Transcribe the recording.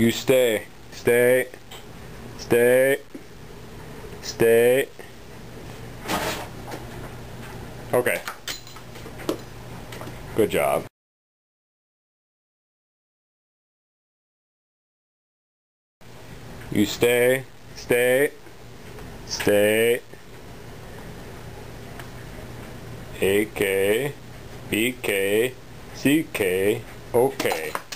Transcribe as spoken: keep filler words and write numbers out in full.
You stay. Stay. Stay. Stay. Okay. Good job. You stay. Stay. Stay. A K. B K. C K. Okay.